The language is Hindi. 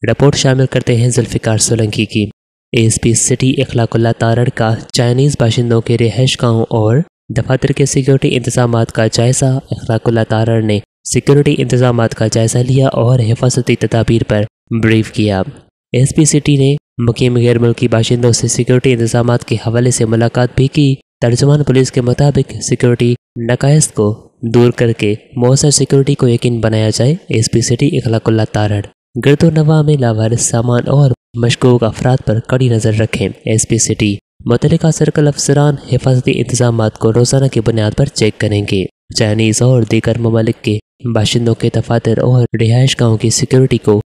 रिपोर्ट शामिल करते हैं जुल्फिकार सोलंकी की। एएसपी सिटी इखलाकुल्ला तारड़ का चाइनीज़ बाशिंदों के रिहाइश गाहों और दफातर के सिक्योरिटी इंतजामात का जायज़ा। इखलाकुल्ला तारड़ ने सिक्योरिटी इंतजामात का जायज़ा लिया और हिफाजती तदाबीर पर ब्रीफ किया। एएसपी सिटी ने मुकीम गैर मुल्की बाशिंदों से सिक्योरिटी इंतजामात के हवाले से मुलाकात भी की। तर्जुमान पुलिस के मुताबिक सिक्योरिटी नकायस को दूर करके मौसर सिक्योरिटी को यकीन बनाया जाए। एएसपी सिटी इखलाकुल्ला तारड़ गिरदो नवा में लावारिस सामान और मशकूक अफराद पर कड़ी नज़र रखें। एएसपी सिटी मुतल्लिका सर्कल अफसरान हिफाजती इंतजामात को रोज़ाना की बुनियाद पर चेक करेंगे। चाइनीज़ और दीगर ममालिक के बाशिंदों के दफातर और रिहाइश गाहों की सिक्योरिटी को